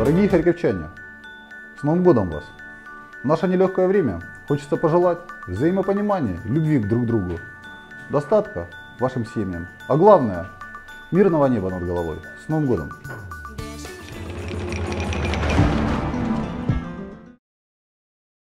Дорогие харьковчане, с Новым годом вас! В наше нелегкое время хочется пожелать взаимопонимания, любви друг к другу, достатка вашим семьям, а главное, мирного неба над головой. С Новым годом!